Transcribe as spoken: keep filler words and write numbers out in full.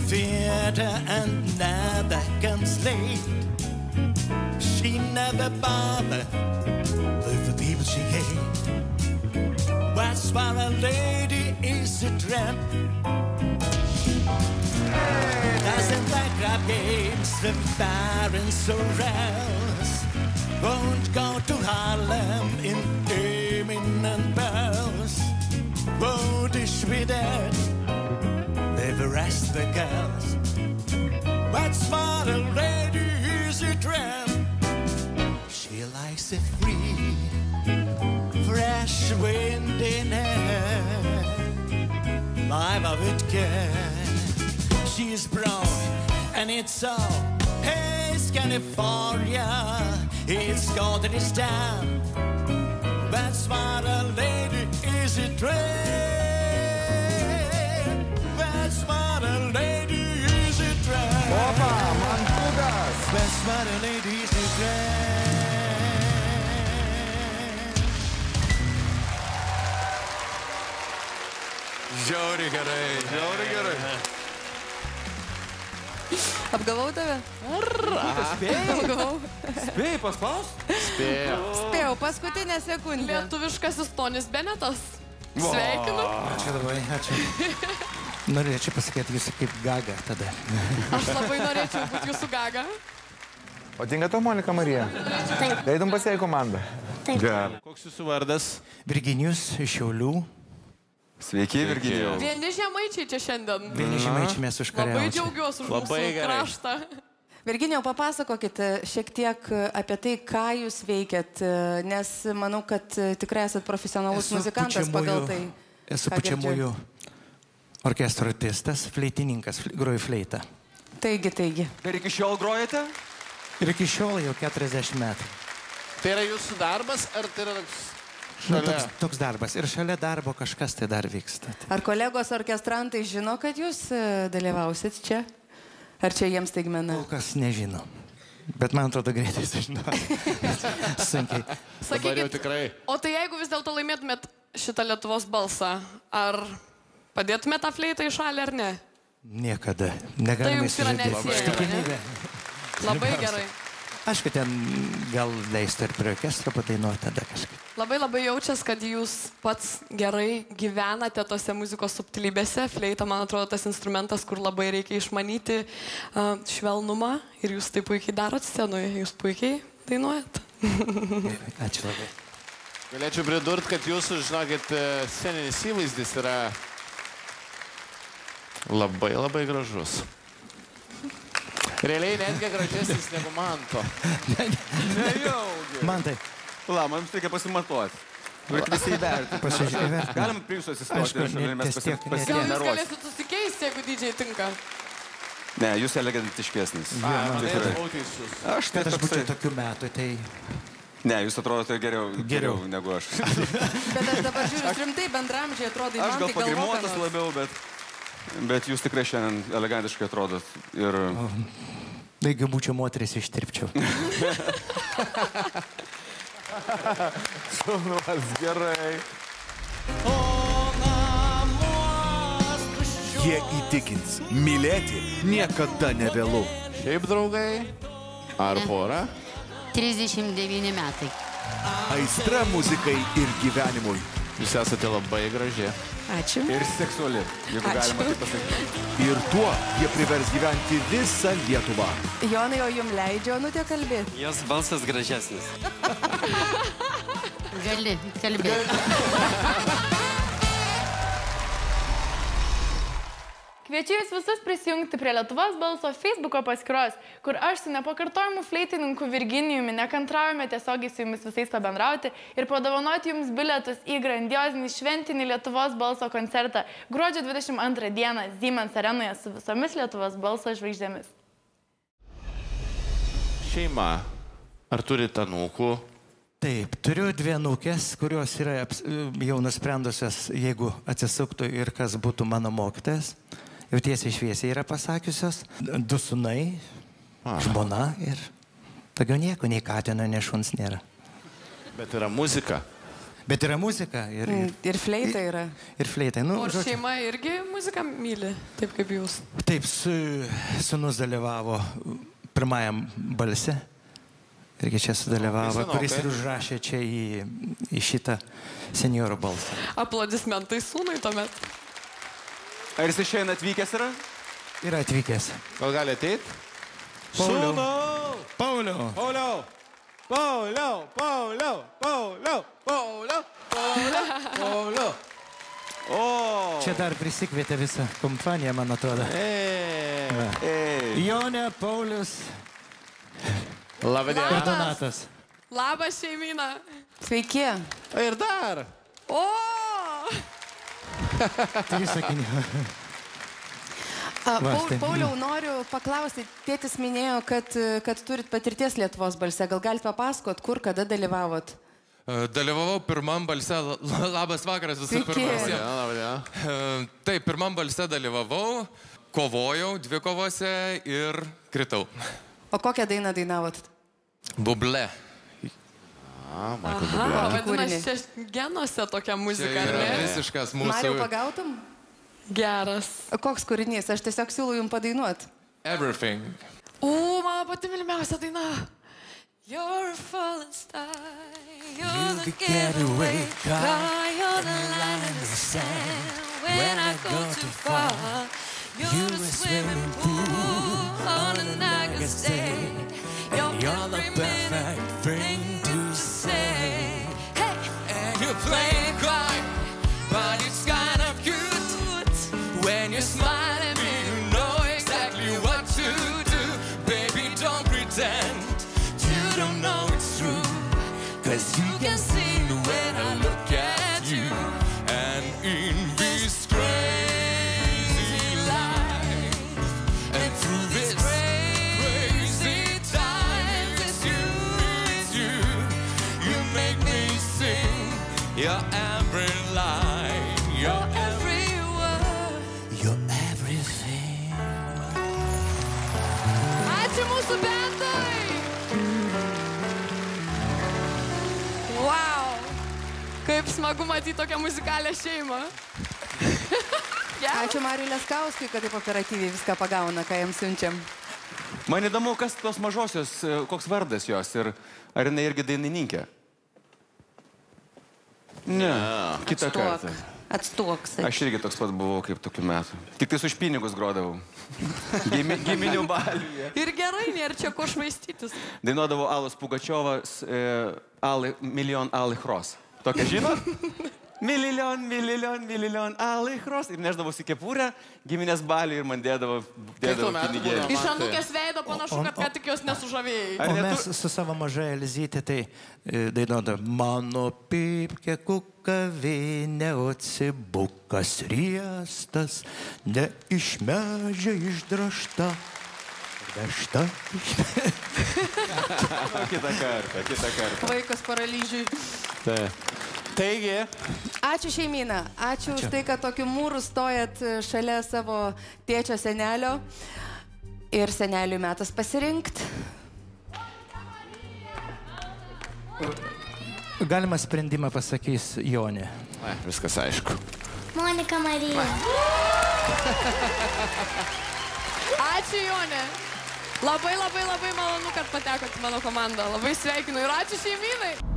theater and never comes late. She never bothered with the people she hate. That's why a lady is a tramp. Doesn't like crap games, the barons so rouse. Won't go to Harlem in gaming and bells. Won't is with that, never rest the girls. That's why a lady is a tramp. She likes it free, fresh wind in her, life of it can. She's brown and it's all, hey, it's California, it's got its time. That's why a lady is a tramp. That's why a lady is a tramp. Opa, man plugas. That's why a lady is a tramp. Žiauriai gerai, žiauriai gerai. Apgavau tave? Spėjau. Apgavau. Spėjai paspaus? Spėjau. Spėjau, paskutinę sekundę. Lietuviškasis Tonis Benetas. Sveikinu. Ačiū labai, ačiū. Norėčiau pasakyti visą kaip Gaga tada. Aš labai norėčiau būti jūsų Gaga. O tinka to Monika Marija? Taip. Leidom pas ją į komandą? Taip. Gerai. Koks jūsų vardas? Virginijus iš Šiaulių. Sveiki, Virginijau. Vieni žemaičiai čia šiandien. Vieni žemaičiai mes Labai užkariausim. džiaugiuosi už Labai mūsų gerai. kraštą. Virginijau, papasakokite šiek tiek apie tai, ką jūs veikiat, nes manau, kad tikrai esat profesionalus Esu muzikantas pučiamųjų- pagal tai. Esu ką pučiamųjų orkestro artistas, fleitininkas, fle- groju fleitą. Taigi, taigi. Ir iki šiol grojate? Ir iki šiol jau keturiasdešimt metų. Tai yra jūsų darbas, ar tai yra toks Nu, šalia? toks, toks darbas. Ir šalia darbo kažkas tai dar vyksta. Ar kolegos orkestrantai žino, kad jūs e, dalyvausit čia? Ar čia jiems taigmena? Kol kas nežino. Bet man atrodo greitai sužino. Sunkiai. Dabar jau Sakykit, tikrai. o tai jeigu vis dėlto laimėtumėt šitą Lietuvos balsą, ar padėtumėt tą fleitą į šalį ar ne? Niekada. Tai Negalima jums yra išsižadėti. neatsiejama, Ištikimybė. Labai Svarbiausia. gerai. Aišku, ten gal leistų ir prie orkestro padainuoti tada kažkaip. Labai labai jaučias, kad jūs pats gerai gyvenate tose muzikos subtilybėse. Fleita, man atrodo, tas instrumentas, kur labai reikia išmanyti uh, švelnumą. Ir jūs tai puikiai darot scenoje, jūs puikiai dainuojat. Ačiū labai. Galėčiau pridurti, kad jūsų, žinokit, sceninis įvaizdis yra labai labai gražus. Realiai netgi gražesnis negu Manto. Nejaugi. Man tai La, man jums reikia pasimatuoti. Turite visi įvertinti. pasižiūrėti. Galim prie jūsų Aišku, atsistoti ir ne- mes ties tiek- Gal jūs pasigeneruosim. galėsit susikeisti, jeigu dydžiai tinka? Ne, jūs elegantiškesnis. Man Tikrai. buvau teisus. Aš tai Kad aš būčiau toksai. tokių metų, tai Ne, jūs atrodote geriau, geriau negu aš. Bet aš dabar žiūriu rimtai, bendramžiai atrodo, Aš man gal tai galvoju. pagrimuotas labiau, bet, bet jūs tikrai šiandien elegantiškai atrodot. Ir jeigu būčiau moteris, ištirpčiau. šaunuolis gerai. Jie įtikins, mylėti niekada nevėlu. Šiaip draugai, ar pora? trisdešimt devyni metai. Aistra muzikai ir gyvenimui. Jūs esate labai graži. Ačiū. Ir seksuali, jeigu Ačiū. galima taip pasakyti. Ir tuo jie privers gyventi visą Lietuvą. Jonai, o jums leidžia Onutė kalbėti? Jos balsas gražesnis. Gali kalbėti. Kviečiu jūs visus prisijungti prie Lietuvos balso Facebooko paskyros, kur aš su nepakartojimu fleitininku Virginijumi nekantraujame tiesiogiai su jumis visais pabendrauti ir padovanoti jums bilietus į grandiozinį šventinį Lietuvos balso koncertą gruodžio dvidešimt antrą dieną Siemens arenoje su visomis Lietuvos balso žvaigždėmis. Šeima, ar turite anūkų? Taip, turiu dvi anūkės, kurios yra aps- jau nusprendusios, jeigu atsisuktų ir kas būtų mano mokytojas. Jau tiesiai šviesiai yra pasakiusios. Du sūnai, žmona ir daugiau nieko, nei katino, nei šuns nėra. Bet yra muzika. Bet yra muzika. Ir, ir, Ir fleita yra. ir fleitai. Nu, O žodžiu, šeima irgi muziką myli, taip kaip jūs. taip, su, sunus dalyvavo pirmajam balse. Irgi čia sudalyvavo, Senokai. kuris ir užrašė čia į, į šitą senjoro balsą. Aplodismentai sūnui tuomet. Ar jis šiandien atvykęs yra? Yra atvykęs. Gal gali ateiti? Pauliau. Sūnau! Pauliau. Pauliau! Pauliau! Pauliau! Pauliau! Pauliau! Pauliau! Pauliau! O. Čia dar prisikvietė visą kompaniją, man atrodo. Ei! Ei. Jonė, Paulius Labą ir dieną. Donatas. Labas šeimyna. Sveiki. Ir dar. O! Trys sakiniai. A, Va, Paul, štai. Pauliau, noriu paklausti, tėtis minėjo, kad, kad turit patirties Lietuvos balse. Gal galite papasakot, kur, kada dalyvavot? Dalyvavau pirmam balse. Labas vakaras visų Sveiki. pirma. Labą visiem. dieną, labą dieną. E, Taip, pirmam balse dalyvavau, kovojau dvi kovose ir kritau. O kokią dainą dainavot? Buble. A, Michael Aha, Bublé. vadinasi, čia genuose tokia Čia muzika, yra ar ne? visiškas Mariau, mūsų... pagautum? Geras. Koks kūrinys? Aš tiesiog siūlau jums padainuot. Everything. U, mano pati mylimiausia daina. You're a fallen star, you're the getaway car, you're the line in the sand. When I go too far, you're the swimming pool on a Niagara stay. You're the perfect thing to say. Hey, and you play it quiet, but it's kind of cute. When you smile at me, you know exactly what to do. Baby, don't pretend you don't know it's true. Cause you can see when I look at you. And in this crazy life, and through this crazy time, it's you, it's you. You make me sing your every line, your every word. You're everything. Ačiū mūsų bendai! Wow! Kaip smagu matyti tokią muzikalę šeimą. Ačiū Mariui Leskauskui, kad taip operatyviai viską pagauna, ką jam siunčiam. Man įdomu, kas tos mažosios, e, koks vardas jos ir ar jinai irgi dainininkė? Ne, kitą kartą. Atstok, sakyk. Aš irgi toks pat buvau kaip tokių metų. Tik tais už pinigus grodavau. Gimi, giminių baliuje. Ir gerai, nėra čia ko švaistytis. Dainuodavau Alos Pugačiovas e, Ali, Milion Alichros. Tokia žinot? Milion, milion, milion Alichros. Ir neždavosi kepurę, giminės baliui ir man dėdavo, dėdavo metų pinigėlį. būdavo? Iš anūkės veido panašu, kad ką tik jos nesužavėjai. Ar O ne mes tu- su savo maža Elzytė tai e, dainuodam. Mano pipkė kukavinė, o cibukas riestas, ne iš medžio išdrašta. Vežta. Kitą kartą, kitą kartą. Vaikas paralyžiui. Taigi, Ačiū šeimyna. Ačiū už tai, kad tokiu mūru stojat šalia savo tėčio senelio. Ir seneliui metas pasirinkti. Galima sprendimą pasakys Jonė. ai, viskas aišku. Monika Marija. Ačiū, Jonė. Labai, labai, labai malonu, kad patekot į mano komandą. Labai sveikinu ir ačiū šeimynai.